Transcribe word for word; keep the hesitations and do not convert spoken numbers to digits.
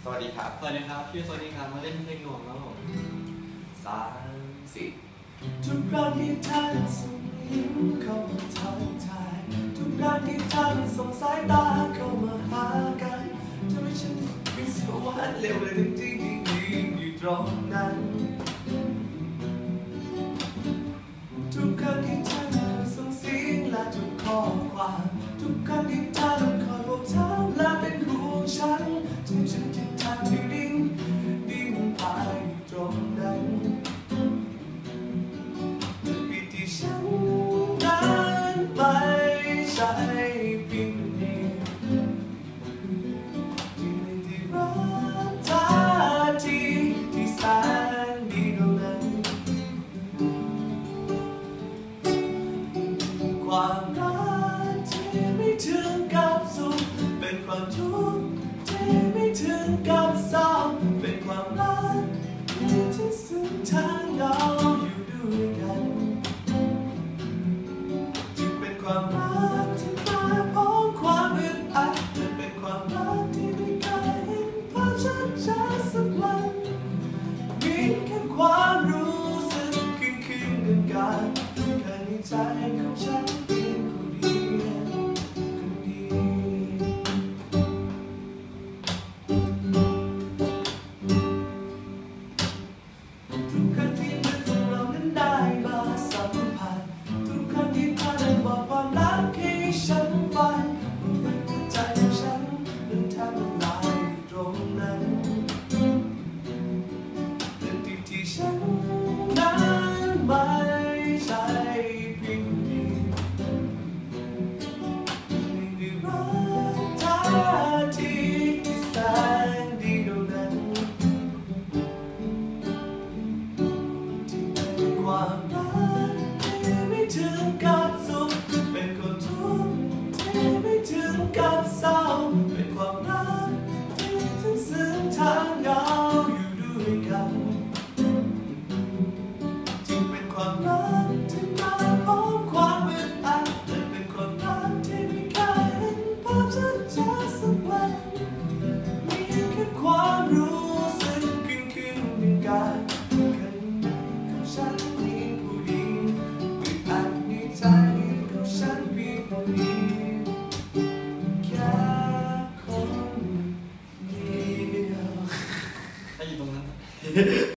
สวัสดีครับสวัสดีครับชื่อโซนี่ครับมาเล่นเพลงหน่วงครับผมสามสี่ทุกครั้งที่ท่านส่งยิ้มเข้ามาทักทายทุกครั้งที่ท่านส่งสายตาเข้ามาหากันทำให้ฉันเป็นสวรรค์เร็วเลยจริงๆที่ยืนอยู่ตรงนั้นทุกครั้งที่ท่านส่งเสียงและทุกข้อความทุกครั้งที่ท่านคอยบอกถามและเป็นห่วงฉันจนฉันจะทันที่ดิ้งดิ้งไปตรงนั้นฉันนั้นไม่ใช่เพียงคนเดียวที่ไม่ได้รักท่าทีที่แสนดีเท่านั้นความรักที่ไม่ถึงกับสุขเป็นความทุกข์ที่ไม่ถึงกับเศร้าเป็นความรักที่ที่สุดทางเราอยู่ด้วยกันความรักที่มาพร้อมความอึดอัดมันเป็นความรักที่ไม่เคยเห็นภาพชัดชัดสักวันมีแค่ความรู้สึกคืนคืนเดินการที่เคยในใจของฉันเพียงคนเดียวคนเดียวทุกครั้งที่มือของเรานั้นได้มาสัมผัสทุกครั้งที่บอกความรักให้ฉันฟังมันหัวใจของฉันมันแทบละลายตรงนั้นแต่ที่ที่ฉันนั้นไม่ใช่เพียงคนเดียวไม่ได้รักท่าทีที่แสนดีเท่านั้นที่เป็นความรักที่ไม่ถึงกับสุขเป็นคนทุกข์ที่ไม่ถึงกับเศร้าเป็นความรักที่ถึงซึ่งทางเราอยู่ด้วยกันจึงเป็นความรักที่มาพร้อมความอึดอัดแต่เป็นความรักที่ไม่เคยเห็นภาพชัดชัดสักวันมีแค่ความรู้สึกขึ้นขึ้นในกายข้างในของฉันมีผู้เดียวอึดอัดในใจของฉันเพียงคนเดียวแค่คนเดียวถ้าอยู่ตรงนั้น